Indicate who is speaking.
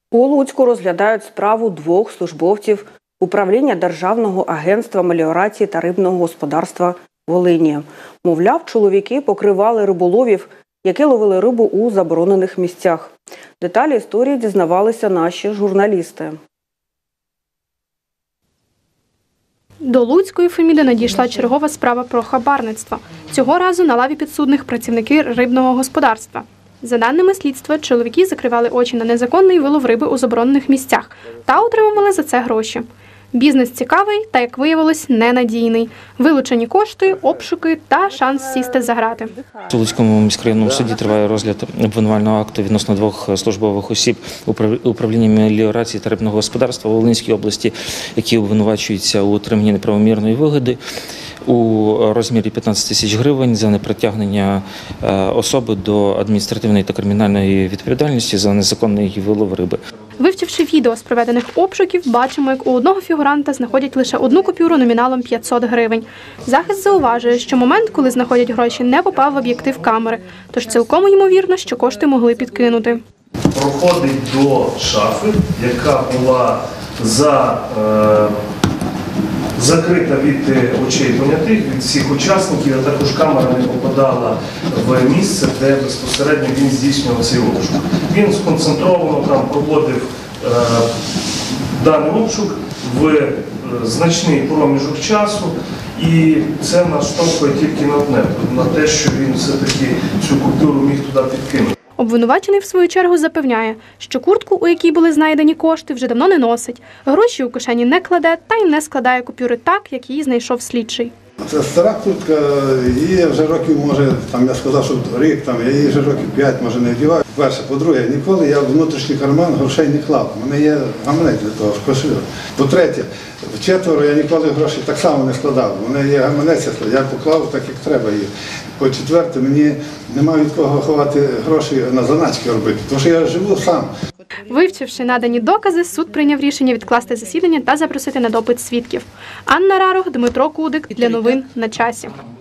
Speaker 1: У Луцьку розглядають справу двох службовців управління Державного агентства меліорації та рибного господарства Волині. Мовляв, чоловіки покривали риболовів, які ловили рибу у заборонених місцях. Деталі історії дізнавалися наші журналісти.
Speaker 2: До Луцької феміди надійшла чергова справа про хабарництво. Цього разу на лаві підсудних працівники рибного господарства. За даними слідства, чоловіки закривали очі на незаконний вилов риби у заборонених місцях та отримували за це гроші. Бізнес цікавий та, як виявилось, ненадійний. Вилучені кошти, обшуки та шанс сісти за грати.
Speaker 3: У Луцькому міськрайонному суді триває розгляд обвинувального акту відносно двох службових осіб управління меліорації та рибного господарства в Волинській області, які обвинувачуються у отриманні неправомірної вигоди у розмірі 15 тисяч гривень за непритягнення особи до адміністративної та кримінальної відповідальності за незаконний вилов риби.
Speaker 2: Вивчивши відео з проведених обшуків, бачимо, як у одного фігуранта знаходять лише одну купюру номіналом 500 гривень. Захист зауважує, що момент, коли знаходять гроші, не попав в об'єктив камери, тож цілком ймовірно, що кошти могли підкинути.
Speaker 4: Проходить до шафи, яка була закрита від очей понятих, від всіх учасників, а також камера не попадала в місце, де безпосередньо він здійснював цей обшук. Він сконцентровано там проводив даний обшук в значний проміжок часу, і це наштовхує тільки на одне, на те, що він все-таки цю купюру міг туди підкинути.
Speaker 2: Обвинувачений, в свою чергу, запевняє, що куртку, у якій були знайдені кошти, вже давно не носить, гроші у кишені не кладе та й не складає купюри так, як її знайшов слідчий.
Speaker 5: Це стара куртка, її вже років, може, я сказав, що рік, я її вже років 5, може, не вдіваю. Перше, по-друге, ніколи я в внутрішній карман грошей не клав. У мене є гаманець для того, кошелек. По-третє, вчетверо я ніколи грошей так само не складав. У мене є гаманець, я поклав так, як треба їх. По-четверте, мені немає від кого ховати гроші на заначки робити, тому що я живу сам.
Speaker 2: Вивчивши надані докази, суд прийняв рішення відкласти засідання та запросити на допит свідків. Анна Рарох, Дмитро Кудик. Для новин на часі.